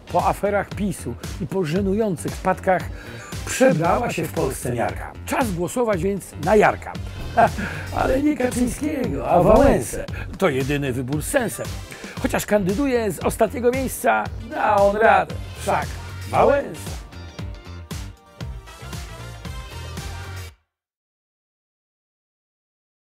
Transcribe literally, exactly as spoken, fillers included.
Po aferach PiSu i po żenujących spadkach przebrała się w Polsce miarka. Czas głosować więc na Jarka. Ha, ale nie Kaczyńskiego, a Wałęsę. To jedyny wybór z sensem. Chociaż kandyduje z ostatniego miejsca, da on radę. Wszak Wałęsa.